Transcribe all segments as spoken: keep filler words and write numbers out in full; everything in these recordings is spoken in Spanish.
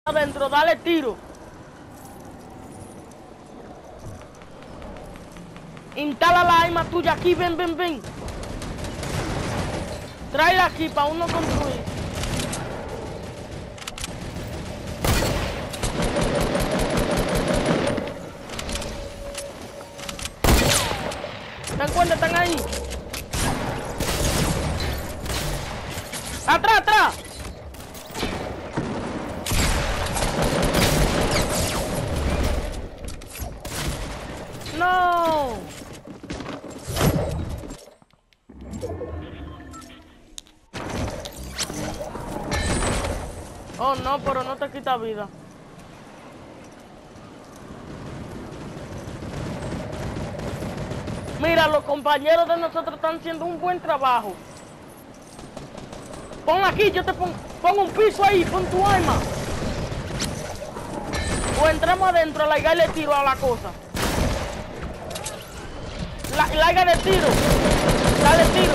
adentro, dale tiro. Instala la arma tuya aquí, ven, ven, ven. Tráela aquí para uno construir. ¿Están cuenta? ¿Están ahí? ¡Atrás, atrás! ¡No! Oh, no, pero no te quita vida. Mira, los compañeros de nosotros están haciendo un buen trabajo. Pon aquí, yo te pongo, pon un piso ahí, pon tu arma. O entramos adentro, largarle tiro a la cosa. La, larga el tiro. Dale tiro.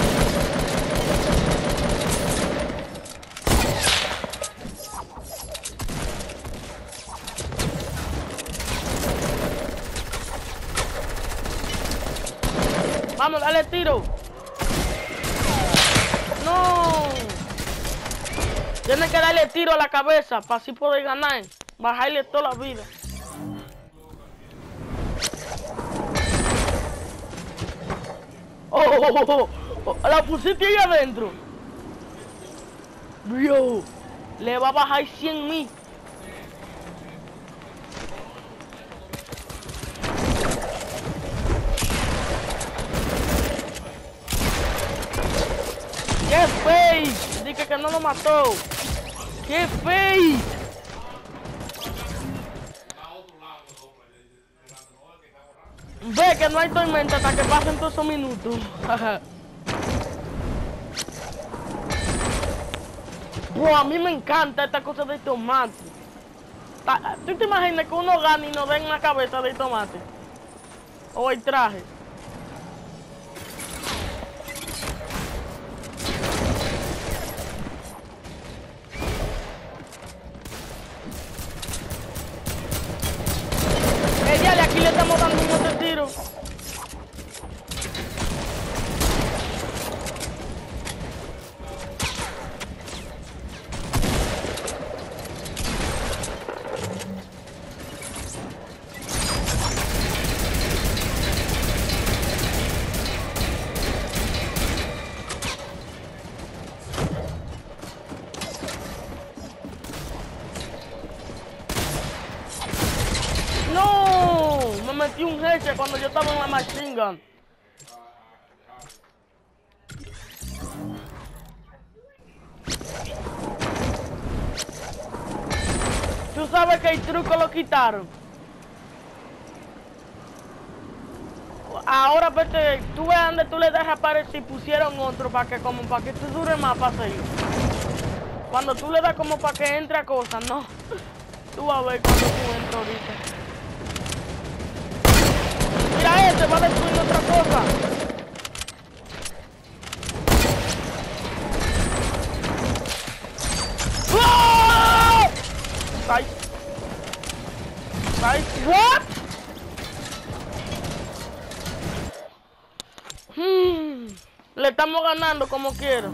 Vamos, dale tiro. No. Tienes que darle tiro a la cabeza para así poder ganar. Bajarle toda la vida. Oh, oh, oh, oh. La pusiste ahí adentro. Bro, le va a bajar cien mil. ¡Qué face! Dije que no lo mató. ¡Qué face! Ve que no hay tormenta hasta que pasen todos esos minutos. Bro, a mí me encanta esta cosa de tomate. ¿Tú te imaginas que uno gane y nos den la cabeza de tomate? O el traje. Ella, aquí le estamos dando un otro tiro. Me metí un heche cuando yo estaba en la machine gun. Tú sabes que el truco lo quitaron. Ahora vete, tú ves donde tú le dejas aparecer y pusieron otro para que como para que tú dure más para seguir. Cuando tú le das como para que entre a cosas, no. Tú vas a ver cuando tú entras ahorita. Mira este, va a destruir otra cosa. ¡Oh! Ay. Ay, what? Hmm. Le estamos ganando como quiero.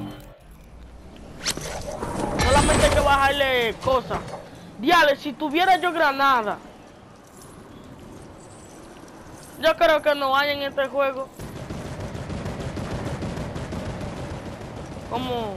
Solamente hay que bajarle cosas. Diale, si tuviera yo granada. Yo creo que no hay en este juego. Como...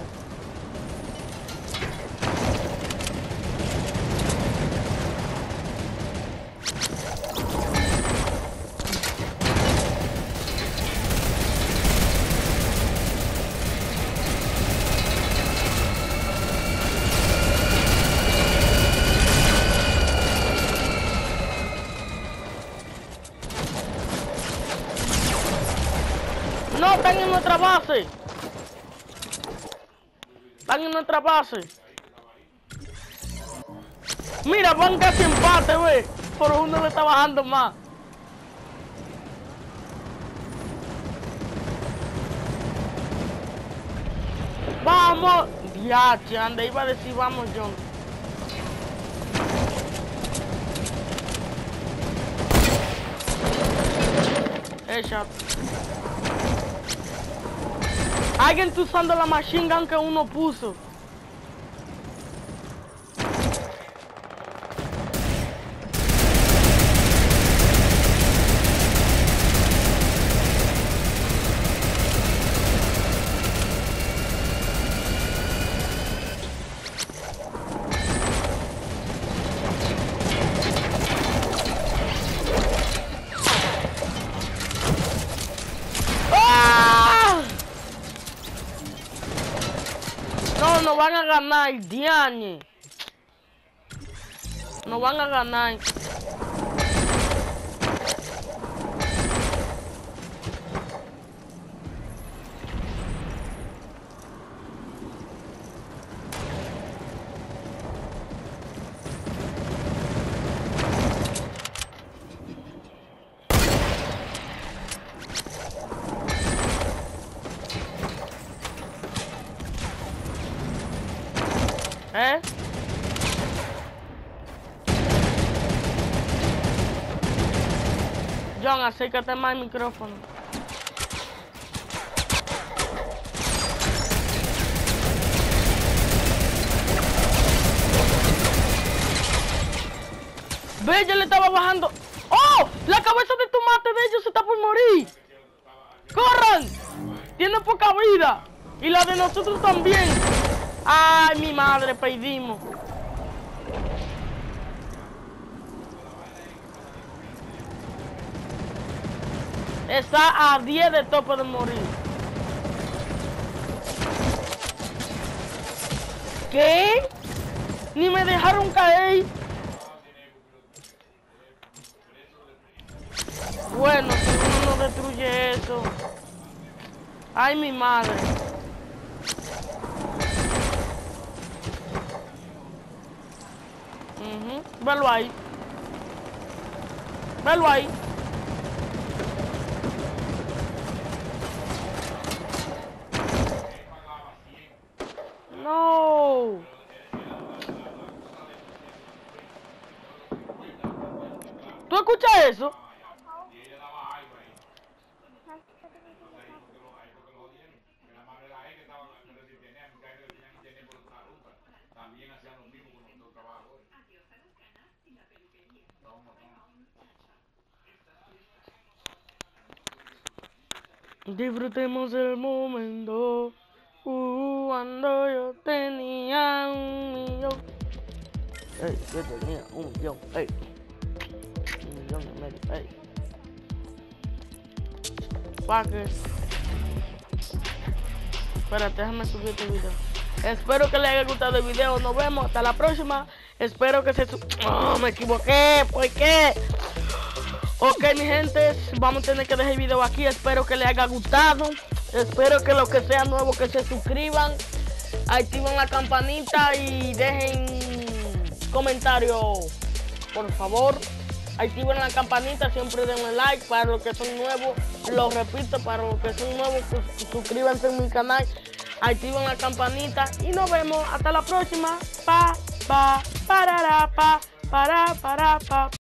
No, están en nuestra base. Están en nuestra base. Mira, van casi empate, wey. Pero uno le está bajando más. Vamos. Diache, anda, iba a decir vamos, John. headshot. Alguien está usando la machine gun que uno puso. No, no van a ganar, Diane. No van a ganar. ¿Eh? John, acércate más al micrófono. Ve, ya le estaba bajando. ¡Oh! La cabeza de tomate de ellos se está por morir. ¡Corran! Tiene poca vida. Y la de nosotros también. Ay, mi madre, perdimos. Está a diez de tope de morir. ¿Qué? Ni me dejaron caer. Bueno, si uno no destruye eso. Ay, mi madre. Uh-huh. Velo ahí. Velo ahí. No. ¿Tú escuchas eso? Disfrutemos el momento uh, cuando yo tenía un millón. Ey, yo tenía un millón, ey. Un millón y medio, ey. Fuckers. Espérate, déjame subir este video. Espero que les haya gustado el video. Nos vemos hasta la próxima. Espero que se... Oh, me equivoqué. ¿Por qué? Ok, mi gente, vamos a tener que dejar el video aquí. Espero que les haya gustado. Espero que los que sean nuevos que se suscriban, activen la campanita y dejen comentarios, por favor. Activen la campanita, siempre denle like. Para los que son nuevos, lo repito, para los que son nuevos, pues, suscríbanse a mi canal, activen la campanita y nos vemos hasta la próxima. Pa, pa, parara, pa, para, para, pa.